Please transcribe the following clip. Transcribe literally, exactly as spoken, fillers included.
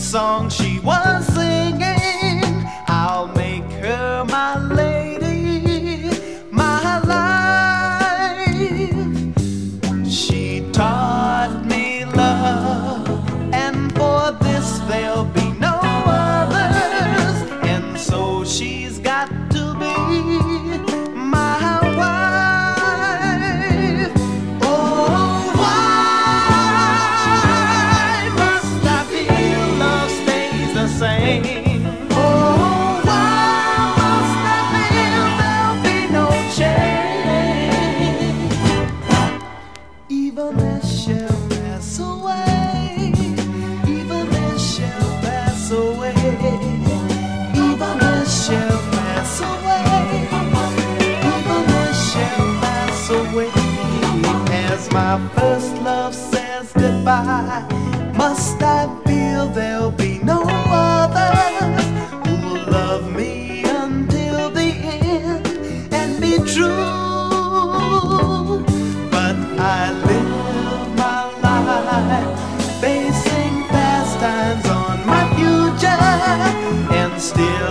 song she was singing. I'll make her my lady, my life. She taught me love, and for this there'll be no others. And so she's got to be my wife. Oh, why must I feel love stays the same? Oh, why must I feel there'll be no change? Even this shall pass away, even this shall pass away, even this shall pass away, even this shall pass away. As my first love says goodbye, must I feel there'll be no others who will love me until the end and be true? But I live my life basing past times on my future, and still